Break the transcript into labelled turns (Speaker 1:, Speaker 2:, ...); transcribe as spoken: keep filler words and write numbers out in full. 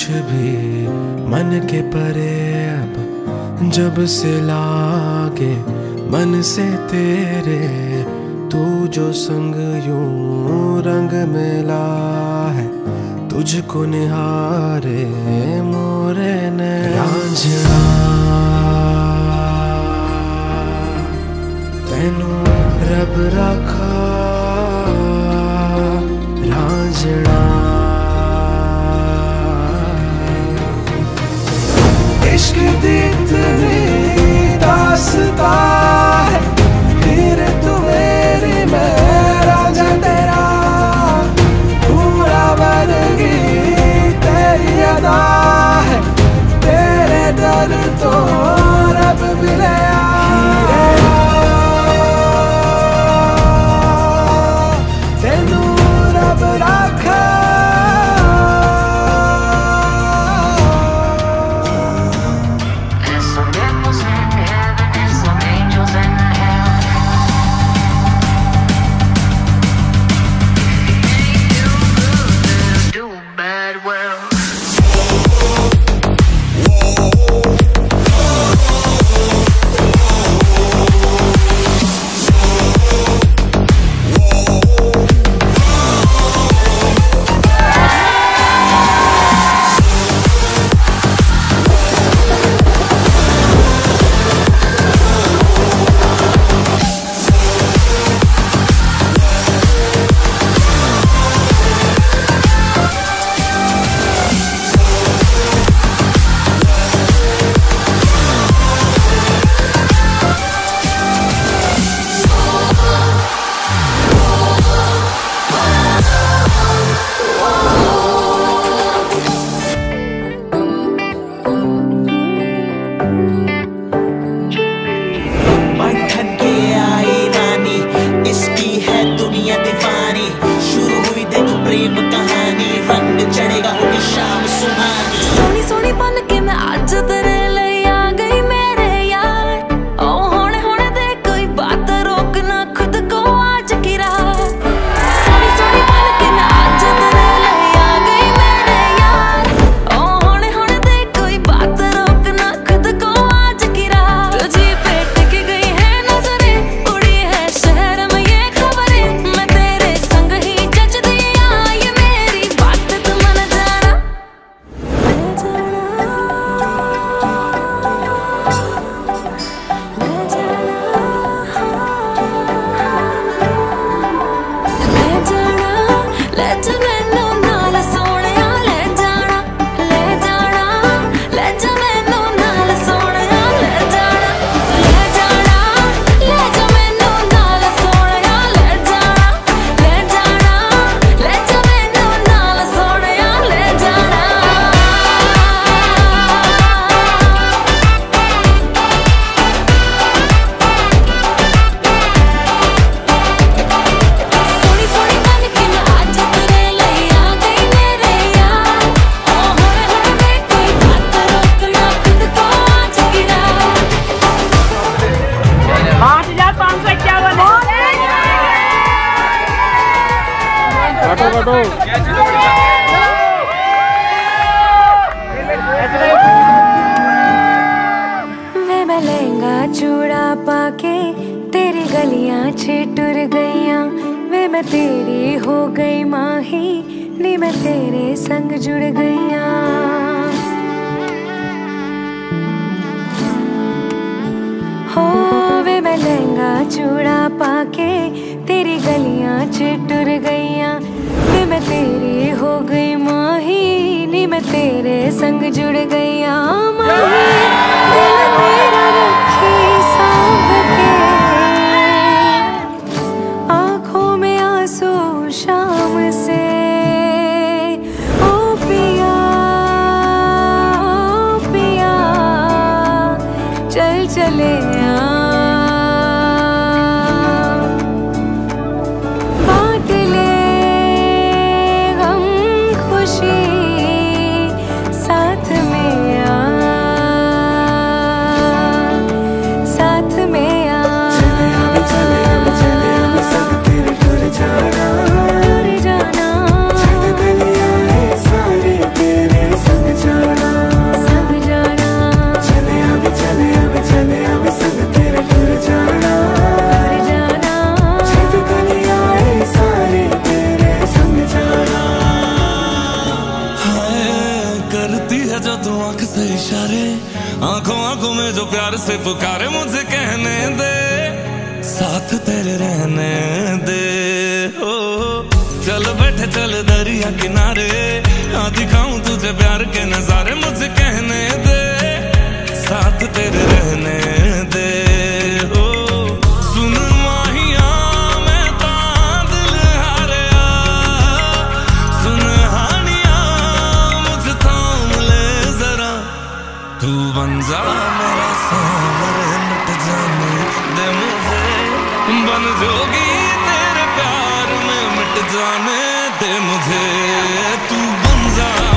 Speaker 1: भी मन के परे अब जब से लागे मन से तेरे, तू जो संग यूं रंग मिला है, तुझको निहारे मोरे ने रांझना तेनू रब रखा रांझना। इश्क दी इतनी दास्तां है, तेरे तू मेरी मैं रांझा तेरा, पूरा वर्गी तेरी अदा है, तेरे दर तो रब भी ले तेनू रब रखा।
Speaker 2: वे मैं लहंगा चूड़ा पाके तेरी गलियां छिटुर गईयां, वे मैं तेरी हो गई माही, नी मैं तेरे संग जुड़ गईयां। हो वे मैं लहंगा चूड़ा पाके तेरी गलियां छिटुर गईयां, वे मैं तेरी हो गई माही, नी मैं तेरे संग जुड़ गईयां। माही दिल मेरा रखी सांभ के, आँखों में आंसू शाम से, ओ पिया ओ पिया चल चले बांट ले गम खुशी साथ में आ, साथ में आ। चले अब चले अब संग तेरे टुर जाना, टुर जाना, सारे तेरे संग
Speaker 3: आंख से इशारे, आंखों आंखों में जो प्यार से पुकारे, मुझे कहने दे साथ तेरे रहने दे। ओ चल बैठे चल दरिया किनारे, हाँ दिखाऊं तुझे प्यार के नजारे, मुझे कहने दे साथ तेरे रहने दे। ओ सुन माहिया मैं तां दिल हारिया, सुन हानिया मुझे थाम ले जरा, तू बन जा मेरा सांवरे, मिट जाने दे मुझे, बन जोगी तेरे प्यार में मिट जाने दे मुझे, तू बन जा